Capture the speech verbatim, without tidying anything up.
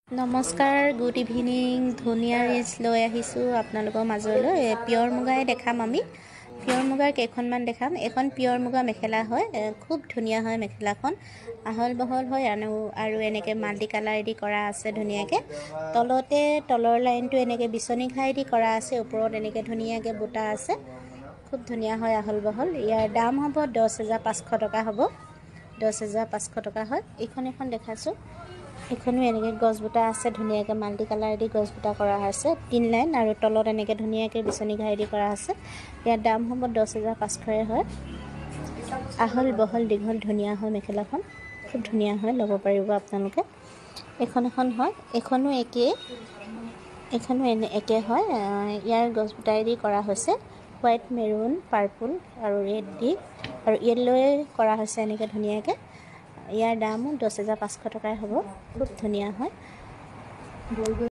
নমস্কাৰ, good evening. ধুনীয়া reels লৈ আহিছোঁ আপোনালোকৰ মাজলৈ। পিয়ৰ মুগাই দেখাম আমি। পিয়ৰ মুগাৰ কেইখনমান দেখাম। এখন পিয়ৰ মুগা মেখেলা হয়, খুব ধুনীয়া হয় মেখেলাখন। আহল বহল হয় আৰু আৰু এনেকৈ মাল্টি কালাৰেদি কৰা আছে ধুনীয়াকৈ। তলতে তলৰ লাইনটো এনেকৈ বিচনী ঘাইদি কৰা আছে, ওপৰত এনেকৈ ধুনীয়াকৈ বুটা আছে। খুব ধুনীয়া হয়, আহল বহল। ইয়াৰ দাম হ'ব দহ হাজাৰ পাঁচশ টকা হ'ব। দহ হাজাৰ পাঁচশ টকা হয়। এইখন এখন দেখাইছোঁ। এইখনো এনেকৈ গছ বুটা আছে, ধুনীয়াকৈ মাল্টি কালাৰেদি গছ বুটা কৰা হৈছে, তিন লাইন আৰু তলত এনেকৈ ধুনীয়াকৈ বিচনী ঘাইদি কৰা আছে। ইয়াৰ দাম হ'ব দহ হাজাৰ পাঁচশৰে হয়। আহল বহল দীঘল ধুনীয়া হয় মেখেলাখন, খুব ধুনীয়া হয়, ল'ব পাৰিব আপোনালোকে। এখন এখন হয়, এইখনো একেই, এইখনো এনে একে হয়। ইয়াৰ গছ বুটাইদি কৰা হৈছে, হোৱাইট, মেৰুন, পাৰ্পল আৰু ৰেড দি আৰু য়েল্লোৱে কৰা হৈছে এনেকৈ ধুনীয়াকৈ। ইয়াৰ দামো দহ হাজাৰ পাঁচশ টকাই হ'ব। খুব ধুনীয়া হয়।